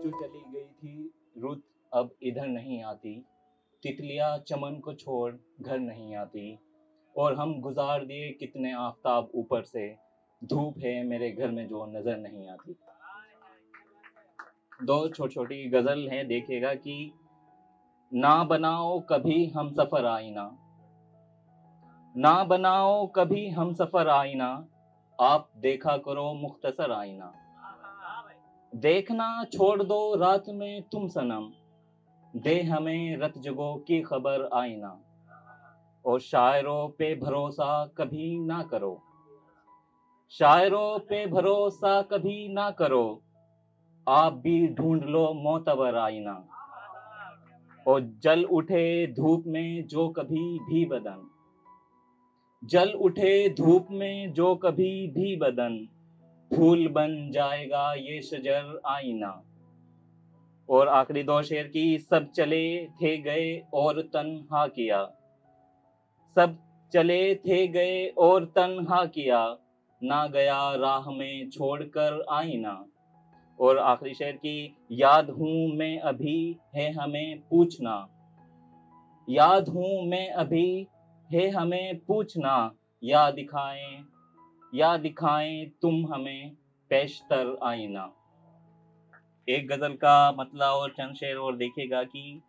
जो चली गई थी रुत अब इधर नहीं आती, तितलियां चमन को छोड़ घर नहीं आती, और हम गुजार दिए कितने आफताब ऊपर से, धूप है मेरे घर में जो नजर नहीं आती। दो छोटी छोटी गजल है, देखिएगा कि ना बनाओ कभी हम सफर आईना, ना बनाओ कभी हम सफर आईना, आप देखा करो मुख्तसर आईना, देखना छोड़ दो रात में तुम सनम, दे हमें रत जगो की खबर आईना, और शायरों पे भरोसा कभी ना करो, शायरों पे भरोसा कभी ना करो, आप भी ढूंढ लो मोतबर आईना, और जल उठे धूप में जो कभी भी बदन, जल उठे धूप में जो कभी भी बदन, फूल बन जाएगा ये शजर आईना। और आखिरी दो शेर की, सब चले थे गए और तन्हा किया, सब चले थे गए और तन्हा किया, ना गया राह में छोड़कर आईना। और आखिरी शेर की, याद हूं मैं अभी है हमें पूछना, याद हूं मैं अभी है हमें पूछना, या दिखाएं तुम हमें पेशतर आईना। एक गजल का मतलब और चंद शेर और देखिएगा कि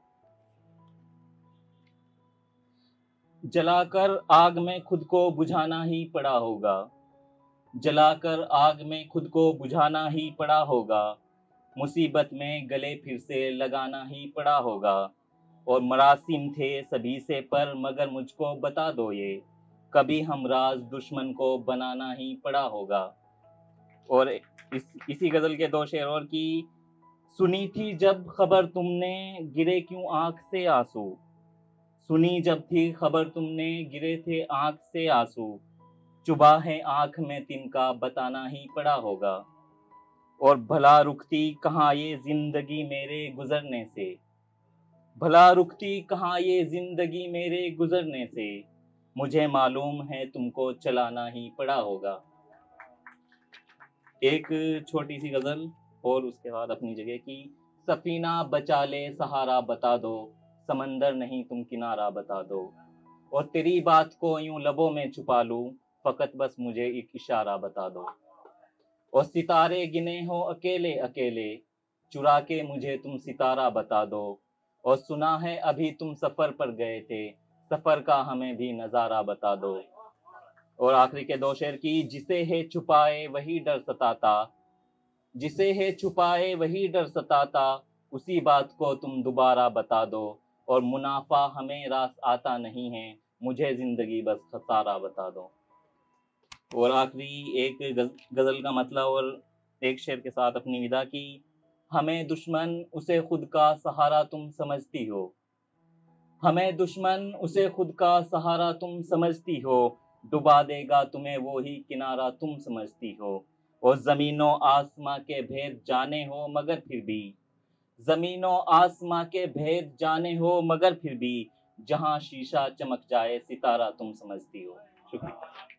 जलाकर आग में खुद को बुझाना ही पड़ा होगा, जलाकर आग में खुद को बुझाना ही पड़ा होगा, मुसीबत में गले फिर से लगाना ही पड़ा होगा, और मरासिम थे सभी से पर मगर मुझको बता दो ये, कभी हम राज दुश्मन को बनाना ही पड़ा होगा। और इसी गजल के दो शेर और की, सुनी थी जब खबर तुमने गिरे क्यों आंख से आंसू, सुनी जब थी खबर तुमने गिरे थे आंख से आंसू, चुभा है आंख में तिनका बताना ही पड़ा होगा, और भला रुकती कहाँ ये जिंदगी मेरे गुजरने से, भला रुकती कहाँ ये जिंदगी मेरे गुजरने से, मुझे मालूम है तुमको चलाना ही पड़ा होगा। एक छोटी सी गजल और उसके बाद अपनी जगह की, सफीना बचा ले सहारा बता दो, समंदर नहीं तुम किनारा बता दो, और तेरी बात को यूं लबों में छुपा लूं, फकत बस मुझे एक इशारा बता दो, और सितारे गिने हो अकेले अकेले, चुरा के मुझे तुम सितारा बता दो, और सुना है अभी तुम सफर पर गए थे, सफर का हमें भी नजारा बता दो। और आखिरी के दो शेर की, जिसे है छुपाए वही डर सताता, जिसे है छुपाए वही डर सताता, उसी बात को तुम दोबारा बता दो, और मुनाफा हमें रास आता नहीं है, मुझे जिंदगी बस खसारा बता दो। और आखिरी एक गजल का मतलब और एक शेर के साथ अपनी विदा की, हमें दुश्मन उसे खुद का सहारा तुम समझती हो, हमें दुश्मन उसे खुद का सहारा तुम समझती हो, डुबा देगा तुम्हें वो ही किनारा तुम समझती हो, और जमीनों आसमां के भेद जाने हो मगर फिर भी, जमीनों आसमां के भेद जाने हो मगर फिर भी, जहां शीशा चमक जाए सितारा तुम समझती हो। शुक्रिया।